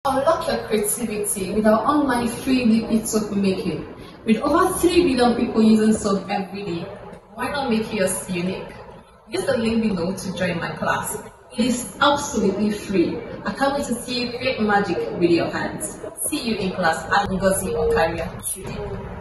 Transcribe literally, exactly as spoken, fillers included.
Unlock your creativity with our online free liquid soap making. With over three billion people using soap every day, why not make yours unique? Use the link below to join my class. It is absolutely free. I can't wait to see you create magic with your hands. See you in class at Ngozi Okaria today.